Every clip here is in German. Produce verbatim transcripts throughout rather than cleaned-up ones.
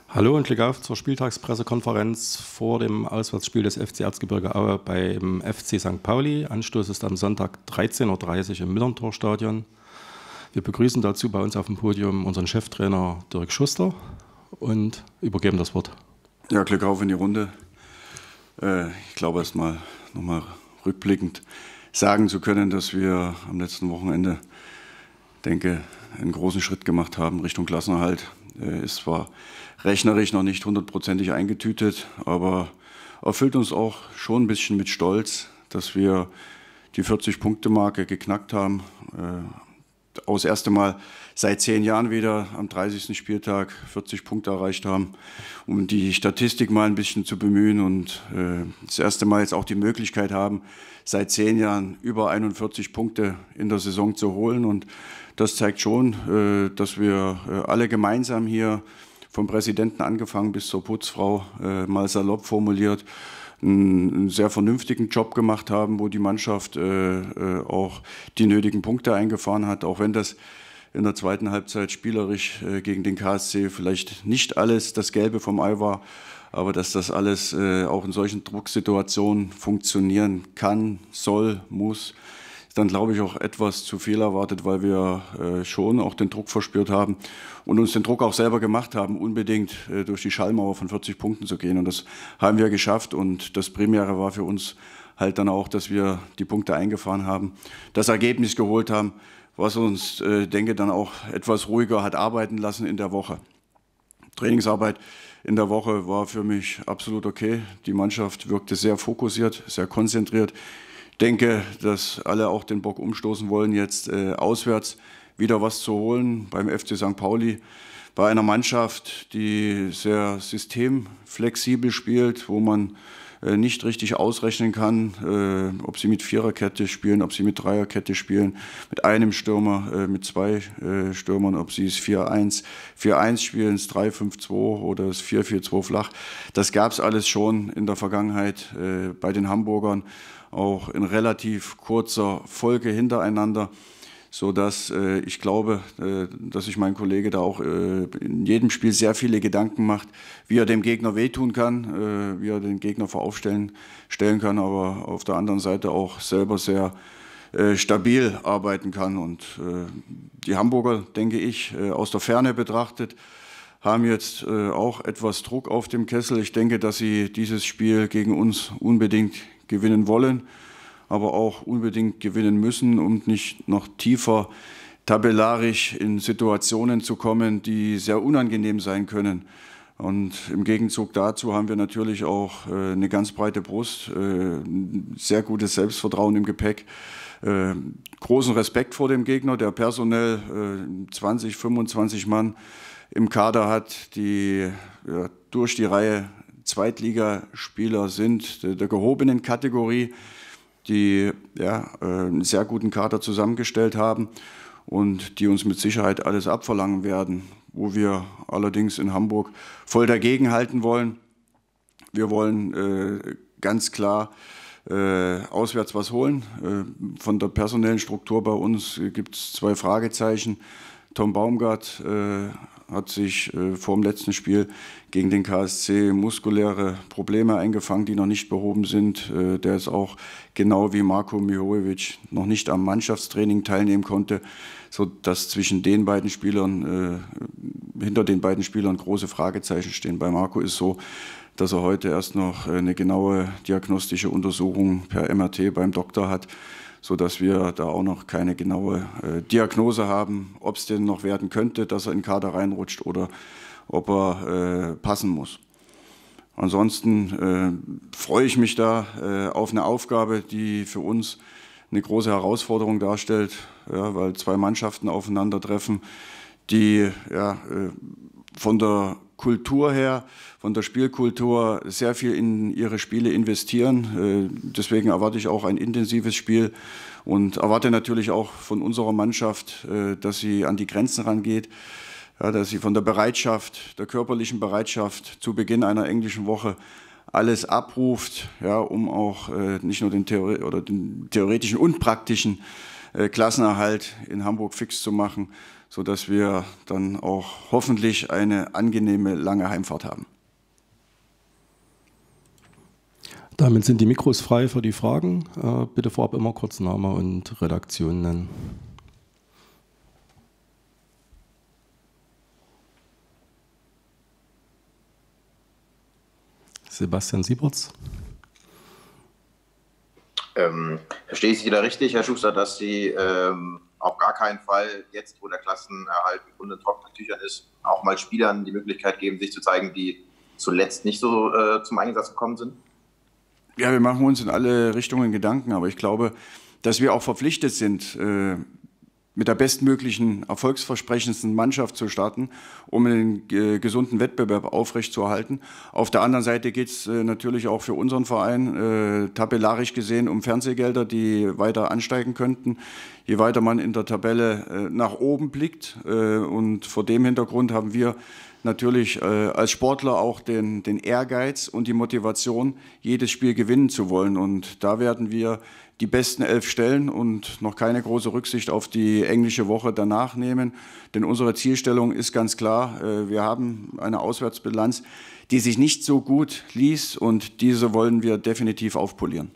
Hallo und Glück auf zur Spieltagspressekonferenz vor dem Auswärtsspiel des F C Erzgebirge Aue beim F C Sankt Pauli. Anstoß ist am Sonntag dreizehn Uhr dreißig im Millerntor-Stadion. Wir begrüßen dazu bei uns auf dem Podium unseren Cheftrainer Dirk Schuster und übergeben das Wort. Ja, Glück auf in die Runde. Äh, ich glaube, erst mal nochmal rückblickend sagen zu können, dass wir am letzten Wochenende, denke, einen großen Schritt gemacht haben Richtung Klassenerhalt. Äh, ist zwar rechnerisch noch nicht hundertprozentig eingetütet, aber erfüllt uns auch schon ein bisschen mit Stolz, dass wir die vierzig-Punkte-Marke geknackt haben. Äh, aus erste Mal seit zehn Jahren wieder am dreißigsten Spieltag vierzig Punkte erreicht haben, um die Statistik mal ein bisschen zu bemühen und äh, das erste Mal jetzt auch die Möglichkeit haben, seit zehn Jahren über einundvierzig Punkte in der Saison zu holen. Und das zeigt schon, äh, dass wir äh, alle gemeinsam hier, vom Präsidenten angefangen bis zur Putzfrau, äh, mal salopp formuliert, einen, einen sehr vernünftigen Job gemacht haben, wo die Mannschaft äh, äh, auch die nötigen Punkte eingefahren hat, auch wenn das in der zweiten Halbzeit spielerisch äh, gegen den K S C vielleicht nicht alles das Gelbe vom Ei war, aber dass das alles äh, auch in solchen Drucksituationen funktionieren kann, soll, muss, ist dann, glaube ich, auch etwas zu viel erwartet, weil wir äh, schon auch den Druck verspürt haben und uns den Druck auch selber gemacht haben, unbedingt äh, durch die Schallmauer von vierzig Punkten zu gehen. Und das haben wir geschafft. Und das Primäre war für uns halt dann auch, dass wir die Punkte eingefahren haben, das Ergebnis geholt haben, was uns, äh, denke, dann auch etwas ruhiger hat arbeiten lassen in der Woche. Trainingsarbeit in der Woche war für mich absolut okay. Die Mannschaft wirkte sehr fokussiert, sehr konzentriert. Ich denke, dass alle auch den Bock umstoßen wollen, jetzt äh, auswärts wieder was zu holen beim F C Sankt Pauli. Bei einer Mannschaft, die sehr systemflexibel spielt, wo man äh, nicht richtig ausrechnen kann, äh, ob sie mit Viererkette spielen, ob sie mit Dreierkette spielen, mit einem Stürmer, äh, mit zwei äh, Stürmern, ob sie es vier eins, vier eins spielen, das drei fünf zwei oder das vier vier zwei flach. Das gab es alles schon in der Vergangenheit äh, bei den Hamburgern, auch in relativ kurzer Folge hintereinander, sodass äh, ich glaube, äh, dass sich mein Kollege da auch äh, in jedem Spiel sehr viele Gedanken macht, wie er dem Gegner wehtun kann, äh, wie er den Gegner voraufstellen stellen kann, aber auf der anderen Seite auch selber sehr äh, stabil arbeiten kann. Und äh, die Hamburger, denke ich, äh, aus der Ferne betrachtet, haben jetzt äh, auch etwas Druck auf dem Kessel. Ich denke, dass sie dieses Spiel gegen uns unbedingt gewinnen wollen, aber auch unbedingt gewinnen müssen, um nicht noch tiefer tabellarisch in Situationen zu kommen, die sehr unangenehm sein können. Und im Gegenzug dazu haben wir natürlich auch äh, eine ganz breite Brust, äh, sehr gutes Selbstvertrauen im Gepäck, äh, großen Respekt vor dem Gegner, der personell äh, zwanzig, fünfundzwanzig Mann im Kader hat, die ja, durch die Reihe Zweitligaspieler sind, der, der gehobenen Kategorie, die ja, einen sehr guten Kader zusammengestellt haben und die uns mit Sicherheit alles abverlangen werden, wo wir allerdings in Hamburg voll dagegenhalten wollen. Wir wollen äh, ganz klar äh, auswärts was holen. Äh, von der personellen Struktur bei uns gibt es zwei Fragezeichen. Tom Baumgart äh, hat sich äh, vor dem letzten Spiel gegen den K S C muskuläre Probleme eingefangen, die noch nicht behoben sind. Äh, der ist auch genau wie Marko Mihojevic noch nicht am Mannschaftstraining teilnehmen konnte, sodass zwischen den beiden Spielern, äh, hinter den beiden Spielern große Fragezeichen stehen. Bei Marko ist so, dass er heute erst noch eine genaue diagnostische Untersuchung per M R T beim Doktor hat, sodass wir da auch noch keine genaue äh, Diagnose haben, ob es denn noch werden könnte, dass er in den Kader reinrutscht oder ob er äh, passen muss. Ansonsten äh, freue ich mich da äh, auf eine Aufgabe, die für uns eine große Herausforderung darstellt, ja, weil zwei Mannschaften aufeinandertreffen, die ja, äh, von der Kultur her, von der Spielkultur sehr viel in ihre Spiele investieren. Deswegen erwarte ich auch ein intensives Spiel und erwarte natürlich auch von unserer Mannschaft, dass sie an die Grenzen rangeht, ja, dass sie von der Bereitschaft, der körperlichen Bereitschaft zu Beginn einer englischen Woche alles abruft, ja, um auch nicht nur den, Theore oder den theoretischen und praktischen äh, Klassenerhalt in Hamburg fix zu machen, sodass wir dann auch hoffentlich eine angenehme, lange Heimfahrt haben. Damit sind die Mikros frei für die Fragen. Äh, bitte vorab immer kurz Name und Redaktion nennen. Sebastian Sieberts. Ähm, verstehe ich Sie da richtig, Herr Schuster, dass Sie ähm, auf gar keinen Fall jetzt, wo der Klassenerhalt im Grunde in trockenen Tüchern ist, auch mal Spielern die Möglichkeit geben, sich zu zeigen, die zuletzt nicht so äh, zum Einsatz gekommen sind? Ja, wir machen uns in alle Richtungen Gedanken, aber ich glaube, dass wir auch verpflichtet sind, äh, mit der bestmöglichen, erfolgsversprechendsten Mannschaft zu starten, um einen äh, gesunden Wettbewerb aufrechtzuerhalten. Auf der anderen Seite geht es äh, natürlich auch für unseren Verein, äh, tabellarisch gesehen, um Fernsehgelder, die weiter ansteigen könnten, je weiter man in der Tabelle äh, nach oben blickt. Äh, und vor dem Hintergrund haben wir natürlich äh, als Sportler auch den, den Ehrgeiz und die Motivation, jedes Spiel gewinnen zu wollen. Und da werden wir die besten elf stellen und noch keine große Rücksicht auf die englische Woche danach nehmen. Denn unsere Zielstellung ist ganz klar, äh, wir haben eine Auswärtsbilanz, die sich nicht so gut liest, und diese wollen wir definitiv aufpolieren.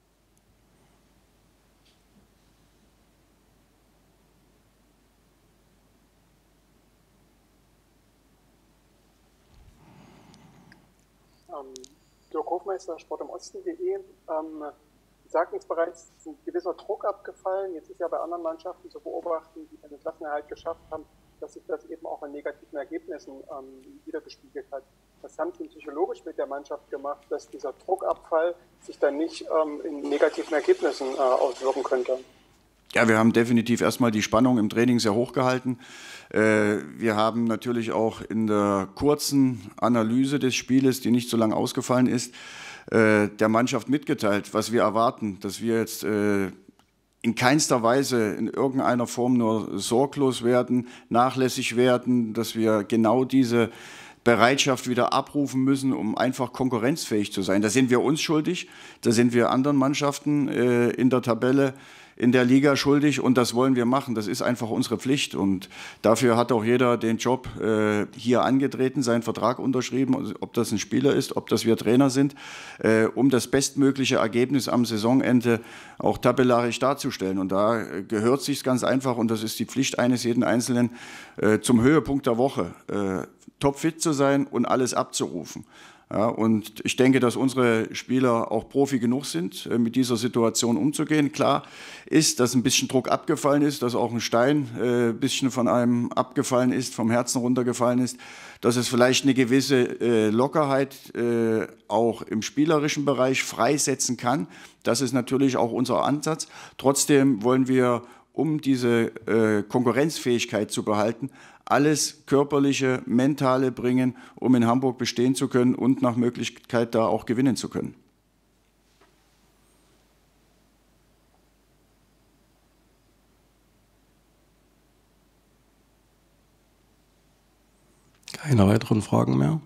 Dirk Hofmeister, sport im osten punkt de. Ähm, Sie sagten es bereits, es ist ein gewisser Druck abgefallen. Jetzt ist ja bei anderen Mannschaften zu beobachten, die den Klassenerhalt geschafft haben, dass sich das eben auch in negativen Ergebnissen ähm, wiedergespiegelt hat. Was haben Sie psychologisch mit der Mannschaft gemacht, dass dieser Druckabfall sich dann nicht ähm, in negativen Ergebnissen äh, auswirken könnte? Ja, wir haben definitiv erstmal die Spannung im Training sehr hoch gehalten. Wir haben natürlich auch in der kurzen Analyse des Spieles, die nicht so lange ausgefallen ist, der Mannschaft mitgeteilt, was wir erwarten, dass wir jetzt in keinster Weise in irgendeiner Form nur sorglos werden, nachlässig werden, dass wir genau diese Bereitschaft wieder abrufen müssen, um einfach konkurrenzfähig zu sein. Da sind wir uns schuldig, da sind wir anderen Mannschaften äh, in der Tabelle, in der Liga schuldig, und das wollen wir machen. Das ist einfach unsere Pflicht, und dafür hat auch jeder den Job äh, hier angetreten, seinen Vertrag unterschrieben, also ob das ein Spieler ist, ob das wir Trainer sind, äh, um das bestmögliche Ergebnis am Saisonende auch tabellarisch darzustellen. Und da äh, gehört sich ganz einfach, und das ist die Pflicht eines jeden Einzelnen, äh, zum Höhepunkt der Woche äh, topfit zu sein und alles abzurufen. Ja, und ich denke, dass unsere Spieler auch Profi genug sind, mit dieser Situation umzugehen. Klar ist, dass ein bisschen Druck abgefallen ist, dass auch ein Stein äh, ein bisschen von einem abgefallen ist, vom Herzen runtergefallen ist, dass es vielleicht eine gewisse äh, Lockerheit äh, auch im spielerischen Bereich freisetzen kann. Das ist natürlich auch unser Ansatz. Trotzdem wollen wir, um diese äh, Konkurrenzfähigkeit zu behalten, alles Körperliche, Mentale bringen, um in Hamburg bestehen zu können und nach Möglichkeit da auch gewinnen zu können. Keine weiteren Fragen mehr?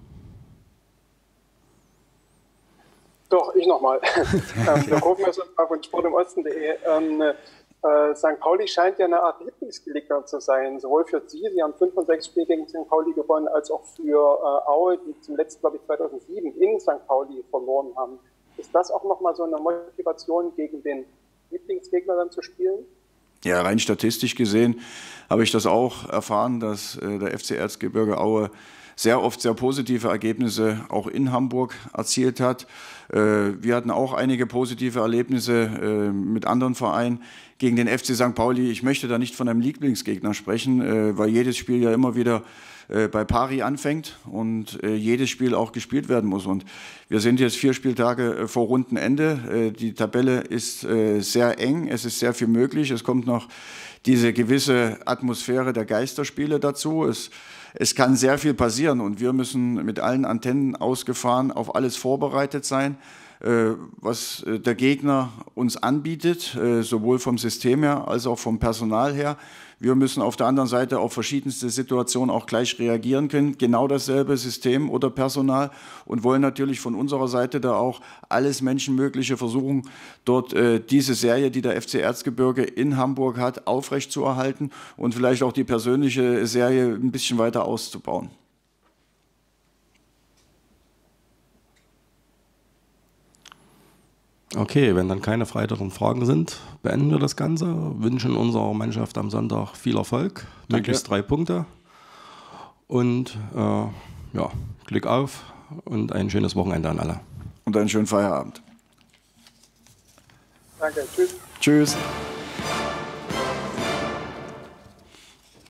Doch, ich nochmal. Der Hofmeister von sport im osten punkt de. Ähm, Äh, Sankt Pauli scheint ja eine Art Lieblingsgegner zu sein, sowohl für Sie, Sie haben fünf von sechs Spiele gegen Sankt Pauli gewonnen, als auch für äh, Aue, die zum letzten, glaube ich, zweitausendsieben in Sankt Pauli verloren haben. Ist das auch nochmal so eine Motivation, gegen den Lieblingsgegner dann zu spielen? Ja, rein statistisch gesehen habe ich das auch erfahren, dass äh, der F C Erzgebirge Aue sehr oft sehr positive Ergebnisse auch in Hamburg erzielt hat. Äh, wir hatten auch einige positive Erlebnisse äh, mit anderen Vereinen gegen den F C Sankt Pauli. Ich möchte da nicht von einem Lieblingsgegner sprechen, äh, weil jedes Spiel ja immer wieder äh, bei Pari anfängt und äh, jedes Spiel auch gespielt werden muss. Und wir sind jetzt vier Spieltage äh, vor Rundenende. Äh, die Tabelle ist äh, sehr eng, es ist sehr viel möglich. Es kommt noch diese gewisse Atmosphäre der Geisterspiele dazu. Es Es kann sehr viel passieren, und wir müssen mit allen Antennen ausgefahren auf alles vorbereitet sein. was der Gegner uns anbietet, sowohl vom System her als auch vom Personal her. Wir müssen auf der anderen Seite auf verschiedenste Situationen auch gleich reagieren können, genau dasselbe System oder Personal, und wollen natürlich von unserer Seite da auch alles Menschenmögliche versuchen, dort äh, diese Serie, die der F C Erzgebirge in Hamburg hat, aufrechtzuerhalten und vielleicht auch die persönliche Serie ein bisschen weiter auszubauen. Okay, wenn dann keine weiteren Fragen sind, beenden wir das Ganze, wünschen unserer Mannschaft am Sonntag viel Erfolg, Danke. Möglichst drei Punkte und äh, ja, Glück auf und ein schönes Wochenende an alle. Und einen schönen Feierabend. Danke, tschüss. Tschüss.